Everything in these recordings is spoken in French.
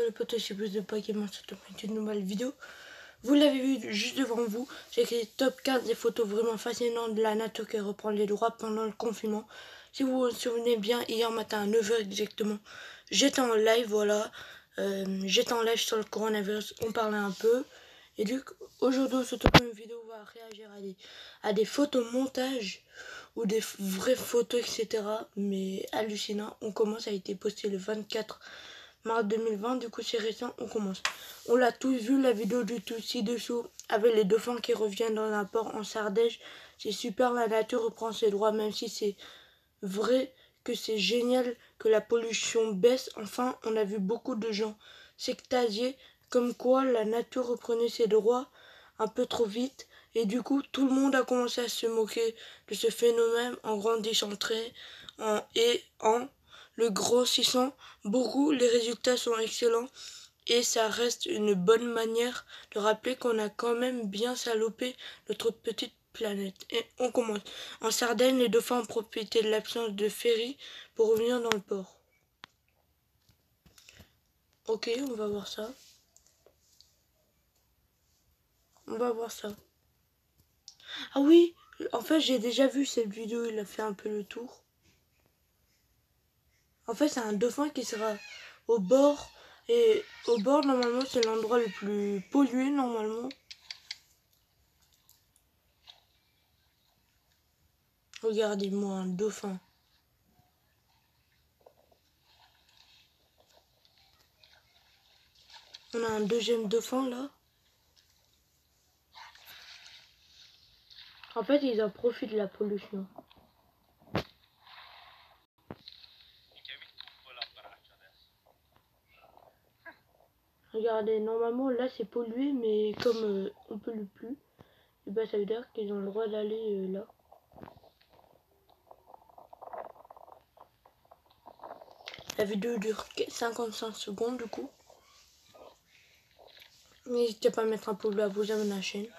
les potes, c'est plus de Pokémon sur une nouvelle vidéo. Vous l'avez vu juste devant vous, j'ai écrit top 15 des photos vraiment fascinantes de la nature qui reprend les droits pendant le confinement. Si vous vous souvenez bien, hier matin à 9 h exactement, j'étais en live, voilà. J'étais en live sur le coronavirus, on parlait un peu. Et du coup, aujourd'hui, cette une vidéo va réagir à des photos montages ou des vraies photos, etc. Mais hallucinant. On commence, ça a été posté le 24 mars 2020, du coup c'est récent, on commence. On l'a tous vu, la vidéo du tout ci-dessous, avec les dauphins qui reviennent dans un port en Sardaigne. C'est super, la nature reprend ses droits, même si c'est vrai que c'est génial que la pollution baisse. Enfin, on a vu beaucoup de gens s'extasier, comme quoi la nature reprenait ses droits un peu trop vite. Et du coup, tout le monde a commencé à se moquer de ce phénomène en grandissant en le grossissant beaucoup. Les résultats sont excellents et ça reste une bonne manière de rappeler qu'on a quand même bien salopé notre petite planète. Et on commence. En Sardaigne, les dauphins ont profité de l'absence de ferry pour revenir dans le port. Ok, on va voir ça. On va voir ça. Ah oui, en fait j'ai déjà vu cette vidéo, il a fait un peu le tour. En fait c'est un dauphin qui sera au bord. Et au bord normalement c'est l'endroit le plus pollué normalement. Regardez-moi un dauphin. On a un deuxième dauphin là. En fait ils en profitent de la pollution. Regardez, normalement là c'est pollué, mais comme on pollue plus, et ben ça veut dire qu'ils ont le droit d'aller là. La vidéo dure 55 secondes du coup. N'hésitez pas à mettre un pouce bleu, à vous abonner à la chaîne.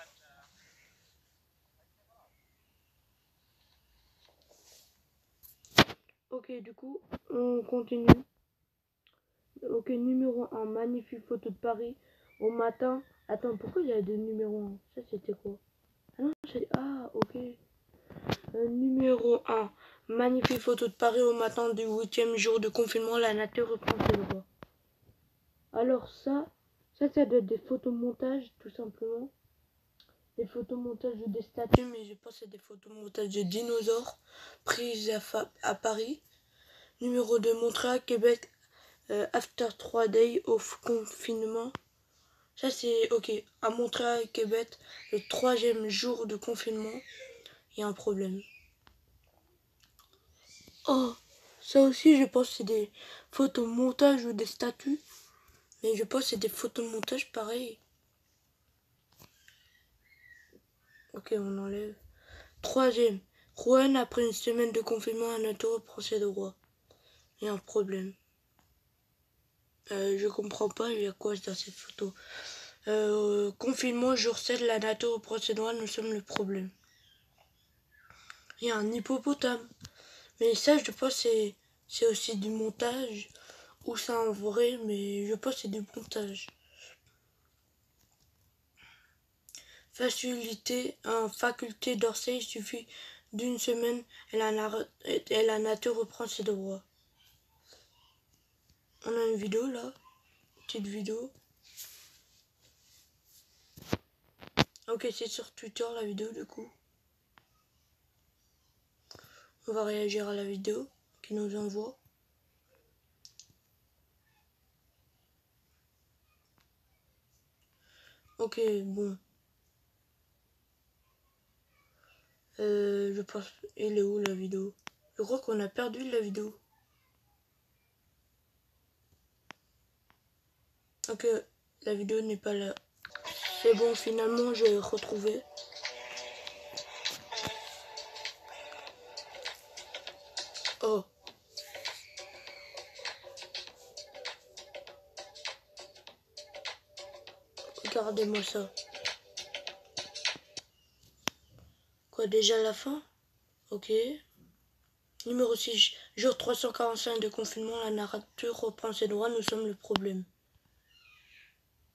Ok, du coup, on continue. Ok, numéro 1, magnifique photo de Paris au matin. Attends, pourquoi il y a deux numéros 1? Ça, c'était quoi? Ah non, c'est... Ah, ok. Numéro 1, magnifique photo de Paris au matin du 8e jour de confinement. La nature reprend ses droits. Alors ça doit être des photomontages, tout simplement. Des photomontages de des statues, mais je pense que c'est des photomontages de dinosaures prises à Paris. Numéro 2, Montréal, Québec, after 3 days of confinement. Ça c'est ok. À Montréal, Québec, le 3e jour de confinement, il y a un problème. Oh, ça aussi je pense que c'est des photomontages ou des statues. Mais je pense que c'est des photomontages pareils. Ok, on enlève. 3e, Rouen, après une semaine de confinement, un auto reprend ses droits. Il y a un problème. Je comprends pas, il y a quoi dans cette photo? Confinement, jour 7, la nature reprend ses droits, nous sommes le problème. Il y a un hippopotame. Mais ça, je pense que c'est aussi du montage. Ou c'est en vrai, mais je pense que c'est du montage. Faculté d'Orsay, il suffit d'une semaine et la nature reprend ses droits. On a une vidéo là. Petite vidéo. Ok, c'est sur Twitter la vidéo du coup. On va réagir à la vidéo qui nous envoie. Ok, bon. Je pense... Elle est où la vidéo? Je crois qu'on a perdu la vidéo. Ok, la vidéo n'est pas là. C'est bon, finalement, j'ai retrouvé. Oh. Regardez-moi ça. Quoi, déjà la fin? Ok. Numéro 6. Jour 345 de confinement, la nature reprend ses droits, nous sommes le problème.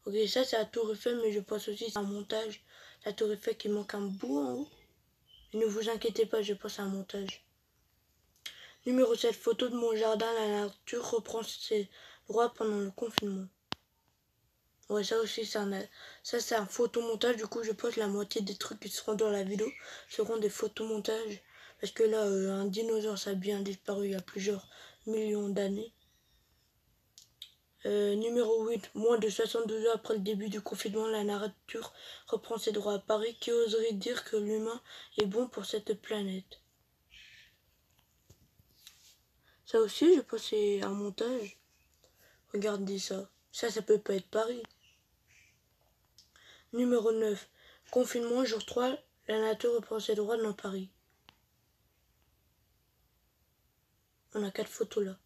Ok, ça c'est la tour Eiffel, mais je pense aussi c'est un montage. La tour Eiffel qui manque un bout en haut. Et ne vous inquiétez pas, je pense à un montage. Numéro 7, photo de mon jardin, la nature reprend ses droits pendant le confinement. Ouais, ça aussi c'est un photomontage, du coup je pense la moitié des trucs qui seront dans la vidéo seront des photomontages. Parce que là, un dinosaure ça a bien disparu il y a plusieurs millions d'années. Numéro 8, moins de 62 heures après le début du confinement, la nature reprend ses droits à Paris. Qui oserait dire que l'humain est bon pour cette planète? Ça aussi, je pense c'est un montage. Regardez ça. Ça peut pas être Paris. Numéro 9, confinement, jour 3, la nature reprend ses droits dans Paris. On a 4 photos là.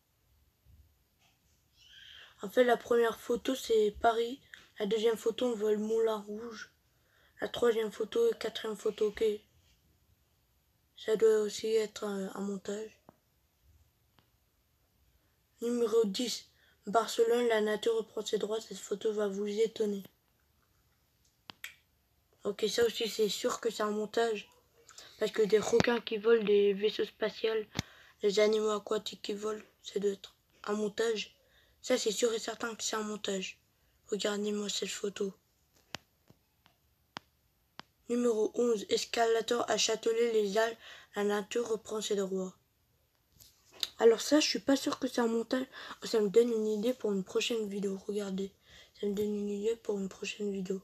En fait, la première photo, c'est Paris. La deuxième photo, on voit le Moulin Rouge. La troisième photo et quatrième photo, ok. Ça doit aussi être un montage. Numéro 10. Barcelone, la nature reprend ses droits. Cette photo va vous étonner. Ok, ça aussi, c'est sûr que c'est un montage. Parce que des requins qui volent, des vaisseaux spatials, des animaux aquatiques qui volent, ça doit être un montage. Ça, c'est sûr et certain que c'est un montage. Regardez-moi cette photo. Numéro 11. Escalator à Châtelet-les-Halles. La nature reprend ses droits. Alors ça, je suis pas sûr que c'est un montage. Oh, ça me donne une idée pour une prochaine vidéo. Regardez. Ça me donne une idée pour une prochaine vidéo.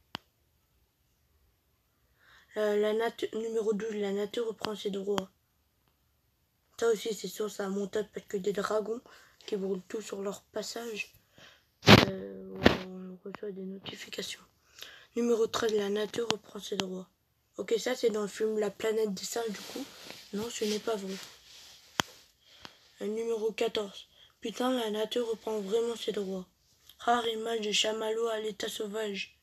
Numéro 12. La nature reprend ses droits. Ça aussi, c'est sûr, c'est un montage parce que des dragons qui brûlent tout sur leur passage. On reçoit des notifications. Numéro 13, la nature reprend ses droits. Ok, ça c'est dans le film La planète des singes du coup. Non, ce n'est pas vrai. Numéro 14, putain, la nature reprend vraiment ses droits. Rare image de chamallow à l'état sauvage.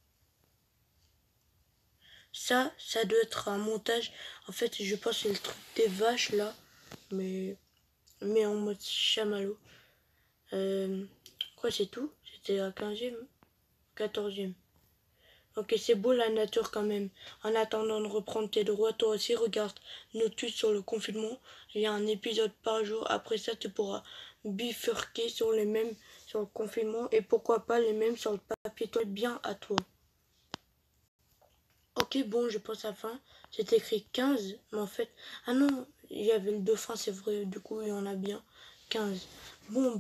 Ça doit être un montage. En fait, je pense que c'est le truc des vaches là. Mais en mode chamallow. Quoi, c'est tout? C'était la 15e, 14e. Ok, c'est beau la nature quand même. En attendant de reprendre tes droits, toi aussi regarde nos tweets sur le confinement. Il y a un épisode par jour. Après ça, tu pourras bifurquer sur les mêmes sur le confinement et pourquoi pas les mêmes sur le papier toilette bien à toi. Ok, bon, je pense à la fin. C'est écrit 15, mais en fait... Ah non, il y avait le dauphin, c'est vrai. Du coup, il y en a bien 15. Bon,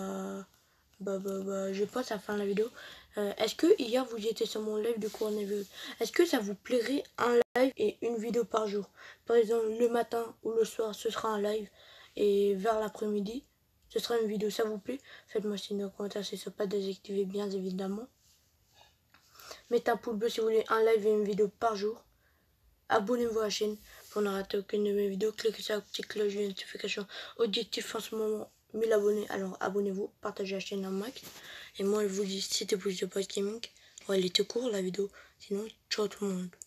je passe à la fin de la vidéo. Est-ce que hier vous étiez sur mon live de coronavirus? Est-ce que ça vous plairait un live et une vidéo par jour? Par exemple, le matin ou le soir, ce sera un live. Et vers l'après-midi, ce sera une vidéo. Ça vous plaît? Faites-moi signe dans les commentaires si ce n'est pas désactivé, bien évidemment. Mettez un pouce bleu si vous voulez un live et une vidéo par jour. Abonnez-vous à la chaîne pour ne rater aucune de mes vidéos. Cliquez sur la petite cloche de notification. Objectif en ce moment 1000 abonnés. Alors abonnez-vous, partagez la chaîne en max. Et moi je vous dis, c'était plus de Post Gaming. Ouais, elle était courte la vidéo. Sinon, ciao tout le monde.